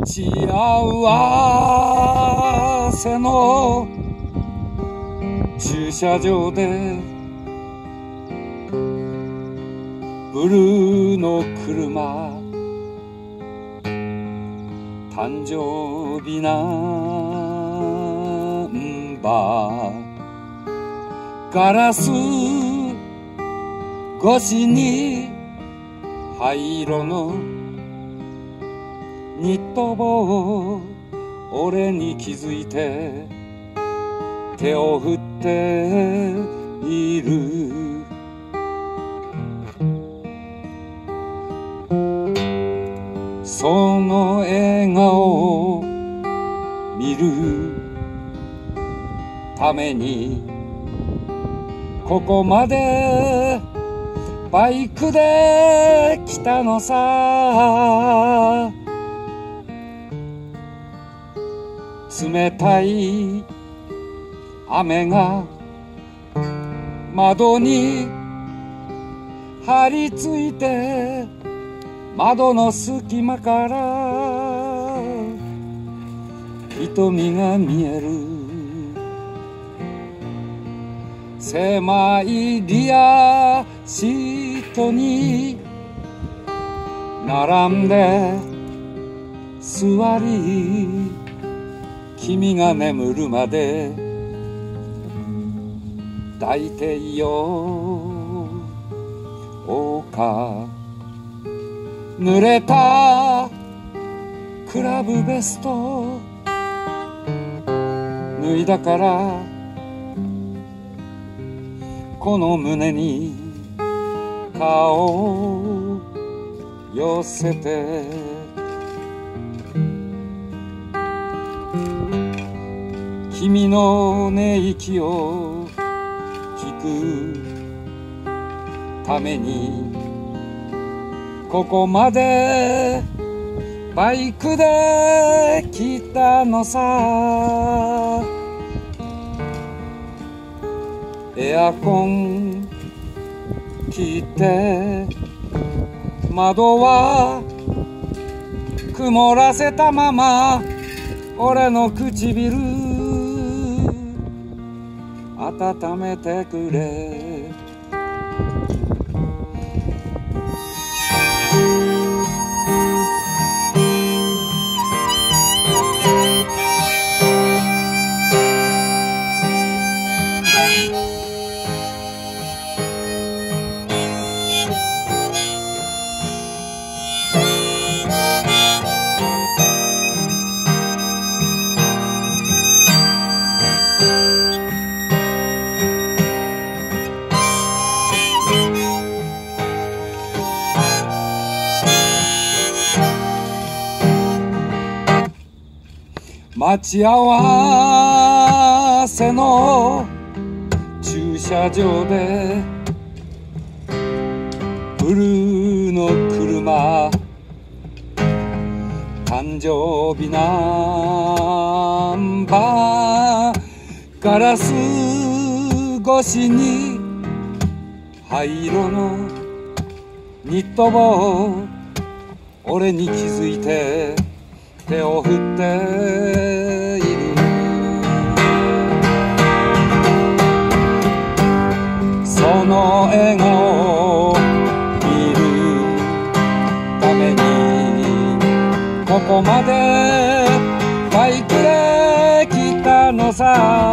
ち合わせの駐車場でブルーの車誕生日ナンバーガラス越しに灰色のニット帽俺に気づいて手を振っているその笑顔を見るためにここまでバイクで来たのさ冷たい雨が窓に張り付いて窓の隙間から瞳が見える狭いリアシートに並んで座り君が眠るまで抱いていようか濡れたクラブベスト脱いだからこの胸に顔を寄せて君の寝息を聞くためにここまでバイクで来たのさエアコン切って窓は曇らせたまま俺の唇温めてくれ待ち合わせの駐車場でブルーの車誕生日ナンバーガラス越しに灰色のニット帽俺に気づいて手を振っているその笑顔を見るためにここまでバイクで来たのさ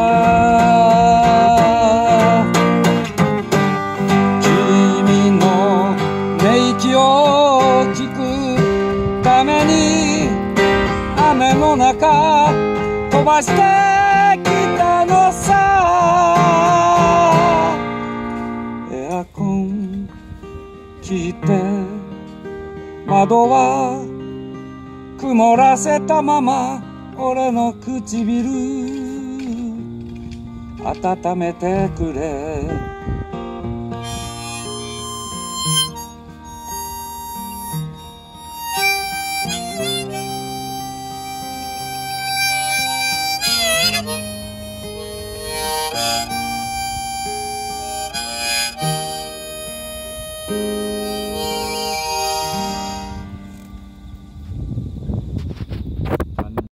君の寝息を聞くために雨の中飛ばしてきたのさエアコン切って窓は曇らせたまま俺の唇温めてくれ